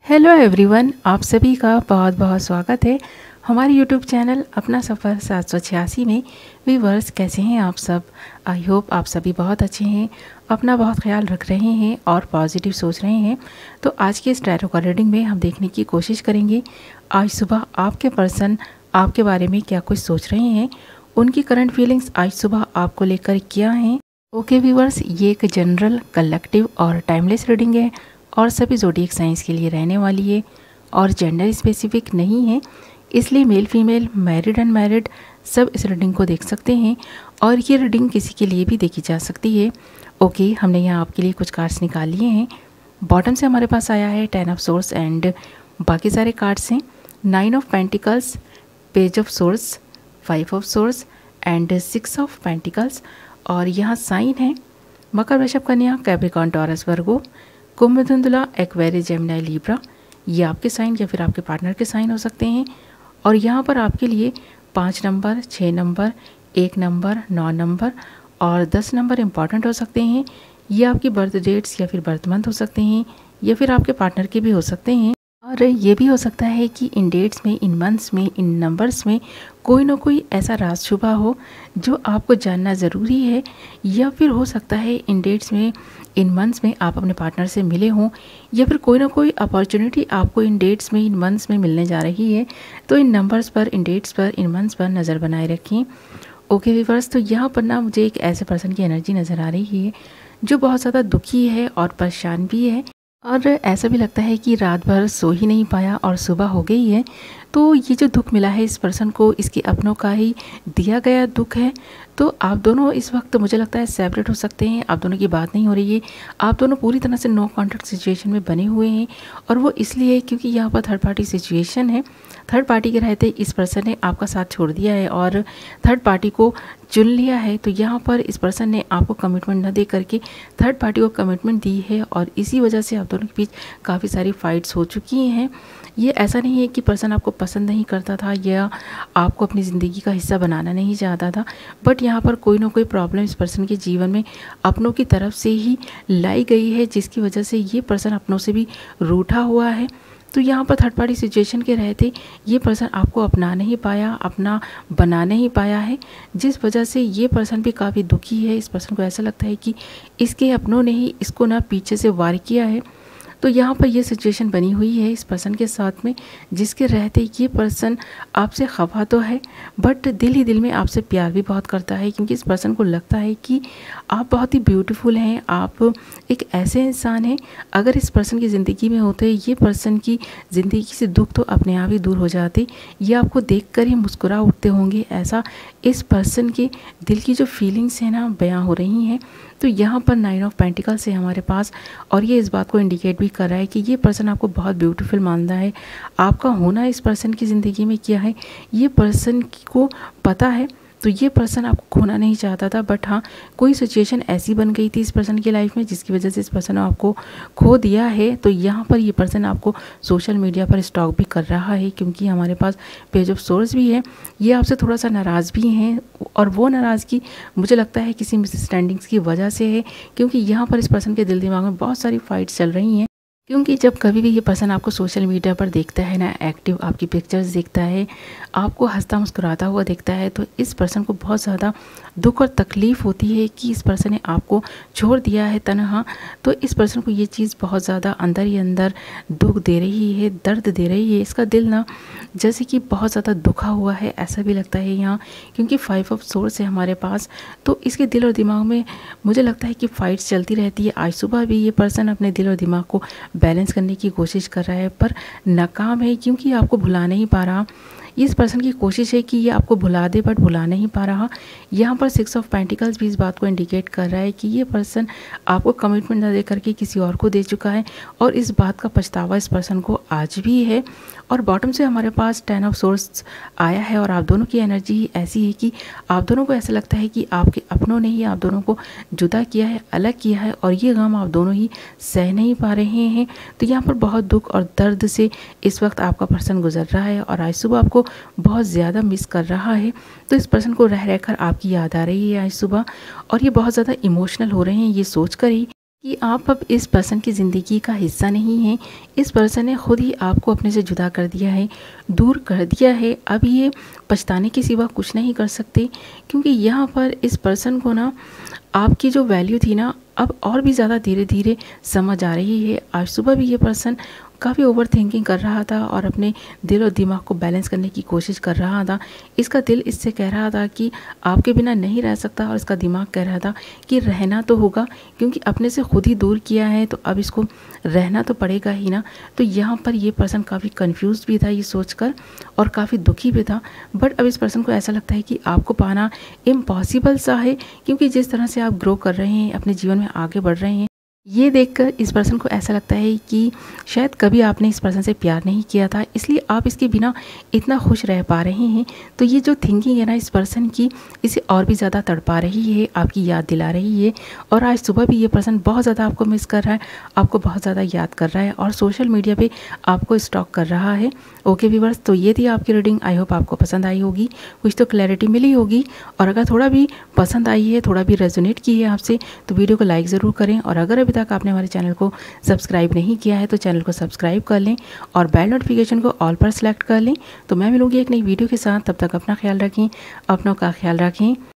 Hello everyone, आप सभी का बहुत बहुत स्वागत है हमारे यूट्यूब चैनल अपना सफ़र 786 में। व्यूअर्स, कैसे हैं आप सब? आई होप आप सभी बहुत अच्छे हैं, अपना बहुत ख्याल रख रहे हैं और पॉजिटिव सोच रहे हैं। तो आज के इस टैरो कार्ड रीडिंग में हम देखने की कोशिश करेंगे आज सुबह आपके पर्सन आपके बारे में क्या कुछ सोच रहे हैं, उनकी करंट फीलिंग्स आज सुबह आपको लेकर क्या हैं। ओके व्यूअर्स, ये एक जनरल, कलेक्टिव और टाइमलेस रीडिंग है और सभी ज़ोडिएक साइंस के लिए रहने वाली है और जेंडर स्पेसिफिक नहीं है, इसलिए मेल फीमेल, मैरिड अनमैरिड सब इस रीडिंग को देख सकते हैं और ये रीडिंग किसी के लिए भी देखी जा सकती है। ओके, हमने यहाँ आपके लिए कुछ कार्ड्स निकाल लिए हैं। बॉटम से हमारे पास आया है 10 ऑफ सोर्स एंड बाकी सारे कार्ड्स हैं 9 of pentacles, page of swords, 5 of swords and 6 of pentacles. और यहाँ साइन है मकर, वृषभ, कन्या, कैप्रिकॉर्न, टॉरस, वर्गो, कुंभ, मिथुन, तुला, एक्वेरियस, जेमिनी, लीब्रा। ये आपके साइन या फिर आपके पार्टनर के साइन हो सकते हैं। और यहाँ पर आपके लिए 5 नंबर, 6 नंबर, 1 नंबर, 9 नंबर और 10 नंबर इम्पॉर्टेंट हो सकते हैं। ये आपकी बर्थ डेट्स या फिर बर्थ मंथ हो सकते हैं या फिर आपके पार्टनर के भी हो सकते हैं। और ये भी हो सकता है कि इन डेट्स में, इन मंथ्स में, इन नंबर्स में कोई ना कोई ऐसा राज छुपा हो जो आपको जानना ज़रूरी है, या फिर हो सकता है इन डेट्स में, इन मंथ्स में आप अपने पार्टनर से मिले हों या फिर कोई ना कोई अपॉर्चुनिटी आपको इन डेट्स में, इन मंथ्स में मिलने जा रही है। तो इन नंबर्स पर, इन डेट्स पर, इन मंथ्स पर नज़र बनाए रखें। ओके व्यूअर्स, तो यहाँ पर ना मुझे एक ऐसे पर्सन की एनर्जी नज़र आ रही है जो बहुत ज़्यादा दुखी है और परेशान भी है और ऐसा भी लगता है कि रात भर सो ही नहीं पाया और सुबह हो गई है। तो ये जो दुख मिला है इस पर्सन को, इसके अपनों का ही दिया गया दुख है। तो आप दोनों इस वक्त मुझे लगता है सेपरेट हो सकते हैं, आप दोनों की बात नहीं हो रही है, आप दोनों पूरी तरह से नो कॉन्टैक्ट सिचुएशन में बने हुए हैं। और वो इसलिए क्योंकि यहाँ पर थर्ड पार्टी सिचुएशन है। थर्ड पार्टी के रहते इस पर्सन ने आपका साथ छोड़ दिया है और थर्ड पार्टी को चुन लिया है। तो यहाँ पर इस पर्सन ने आपको कमिटमेंट न दे करके थर्ड पार्टी को कमिटमेंट दी है और इसी वजह से आप दोनों के बीच काफ़ी सारी फाइट्स हो चुकी हैं। ये ऐसा नहीं है कि पर्सन आपको पसंद नहीं करता था या आपको अपनी ज़िंदगी का हिस्सा बनाना नहीं चाहता था, बट यहाँ पर कोई ना कोई प्रॉब्लम इस पर्सन के जीवन में अपनों की तरफ से ही लाई गई है, जिसकी वजह से ये पर्सन अपनों से भी रूठा हुआ है। तो यहाँ पर थर्ड पार्टी सिचुएशन के रहते ये पर्सन आपको अपना नहीं पाया, अपना बना नहीं पाया है, जिस वजह से ये पर्सन भी काफ़ी दुखी है। इस पर्सन को ऐसा लगता है कि इसके अपनों ने ही इसको ना पीछे से वार किया है। तो यहाँ पर ये सिचुएशन बनी हुई है इस पर्सन के साथ में, जिसके रहते ये पर्सन आपसे खफा तो है बट दिल ही दिल में आपसे प्यार भी बहुत करता है, क्योंकि इस पर्सन को लगता है कि आप बहुत ही ब्यूटीफुल हैं, आप एक ऐसे इंसान हैं, अगर इस पर्सन की ज़िंदगी में होते ये पर्सन की ज़िंदगी से दुख तो अपने आप ही दूर हो जाते, ये आपको देखकर ही मुस्कुरा उठते होंगे। ऐसा इस पर्सन के दिल की जो फीलिंग्स हैं ना बयां हो रही हैं। तो यहाँ पर 9 ऑफ पेंटिकल्स है हमारे पास और ये इस बात को इंडिकेट भी कर रहा है कि ये पर्सन आपको बहुत ब्यूटीफुल मानता है। आपका होना इस पर्सन की ज़िंदगी में क्या है ये पर्सन को पता है। तो ये पर्सन आपको खोना नहीं चाहता था, बट हाँ कोई सिचुएशन ऐसी बन गई थी इस पर्सन की लाइफ में जिसकी वजह से इस पर्सन ने आपको खो दिया है। तो यहाँ पर ये पर्सन आपको सोशल मीडिया पर स्टॉक भी कर रहा है, क्योंकि हमारे पास पेज ऑफ सोर्स भी है। ये आपसे थोड़ा सा नाराज़ भी हैं और वो नाराज़गी मुझे लगता है किसी मिसअंडरस्टैंडिंग्स की वजह से है, क्योंकि यहाँ पर इस पर्सन के दिल दिमाग में बहुत सारी फाइट्स चल रही हैं। क्योंकि जब कभी भी ये पर्सन आपको सोशल मीडिया पर देखता है ना, एक्टिव आपकी पिक्चर्स देखता है, आपको हंसता मुस्कुराता हुआ देखता है, तो इस पर्सन को बहुत ज़्यादा दुख और तकलीफ़ होती है कि इस पर्सन ने आपको छोड़ दिया है तन्हा। तो इस पर्सन को ये चीज़ बहुत ज़्यादा अंदर ही अंदर दुख दे रही है, दर्द दे रही है। इसका दिल ना जैसे कि बहुत ज़्यादा दुखा हुआ है, ऐसा भी लगता है यहाँ, क्योंकि 5 ऑफ सोर्स है हमारे पास। तो इसके दिल और दिमाग में मुझे लगता है कि फ़ाइट्स चलती रहती है। आज सुबह भी ये पर्सन अपने दिल और दिमाग को बैलेंस करने की कोशिश कर रहा है पर नाकाम है, क्योंकि आपको भुला नहीं पा रहा। इस पर्सन की कोशिश है कि ये आपको भुला दे बट भुला नहीं पा रहा। यहाँ पर 6 ऑफ पेंटिकल्स भी इस बात को इंडिकेट कर रहा है कि ये पर्सन आपको कमिटमेंट न दे करके किसी और को दे चुका है और इस बात का पछतावा इस पर्सन को आज भी है। और बॉटम से हमारे पास 10 ऑफ सोर्स आया है और आप दोनों की एनर्जी ऐसी है कि आप दोनों को ऐसा लगता है कि आपके अपनों ने ही आप दोनों को जुदा किया है, अलग किया है और ये गम आप दोनों ही सह नहीं पा रहे हैं। तो यहाँ पर बहुत दुख और दर्द से इस वक्त आपका पर्सन गुजर रहा है और आज सुबह आपको बहुत ज़्यादा मिस कर रहा है। तो इस पर्सन को रह रहकर आपकी याद आ रही है आज सुबह और ये बहुत ज़्यादा इमोशनल हो रहे हैं ये सोच कर ही कि आप अब इस पर्सन की ज़िंदगी का हिस्सा नहीं हैं। इस पर्सन ने खुद ही आपको अपने से जुदा कर दिया है, दूर कर दिया है। अब ये पछताने के सिवा कुछ नहीं कर सकते, क्योंकि यहाँ पर इस पर्सन को ना आपकी जो वैल्यू थी ना, अब और भी ज़्यादा धीरे धीरे समझ आ रही है। आज सुबह भी ये पर्सन काफ़ी ओवर थिंकिंग कर रहा था और अपने दिल और दिमाग को बैलेंस करने की कोशिश कर रहा था। इसका दिल इससे कह रहा था कि आपके बिना नहीं रह सकता, और इसका दिमाग कह रहा था कि रहना तो होगा, क्योंकि अपने से खुद ही दूर किया है तो अब इसको रहना तो पड़ेगा ही ना। तो यहाँ पर ये पर्सन काफ़ी कन्फ्यूज़ भी था ये सोचकर, और काफ़ी दुखी भी था। बट अब इस पर्सन को ऐसा लगता है कि आपको पाना इम्पॉसिबल सा है, क्योंकि जिस तरह से आप ग्रो कर रहे हैं, अपने जीवन में आगे बढ़ रहे हैं, ये देखकर इस पर्सन को ऐसा लगता है कि शायद कभी आपने इस पर्सन से प्यार नहीं किया था, इसलिए आप इसके बिना इतना खुश रह पा रहे हैं। तो ये जो थिंकिंग है ना इस पर्सन की, इसे और भी ज़्यादा तड़पा रही है, आपकी याद दिला रही है। और आज सुबह भी ये पर्सन बहुत ज़्यादा आपको मिस कर रहा है, आपको बहुत ज़्यादा याद कर रहा है, और सोशल मीडिया पर आपको स्टॉक कर रहा है। ओके व्यूअर्स, तो ये थी आपकी रीडिंग। आई होप आपको पसंद आई होगी, कुछ तो क्लैरिटी मिली होगी। और अगर थोड़ा भी पसंद आई है, थोड़ा भी रेजोनेट की है आपसे, तो वीडियो को लाइक ज़रूर करें। और अगर अभी तक आपने हमारे चैनल को सब्सक्राइब नहीं किया है तो चैनल को सब्सक्राइब कर लें और बेल नोटिफिकेशन को ऑल पर सेलेक्ट कर लें। तो मैं मिलूंगी एक नई वीडियो के साथ, तब तक अपना ख्याल रखें, अपनों का ख्याल रखें।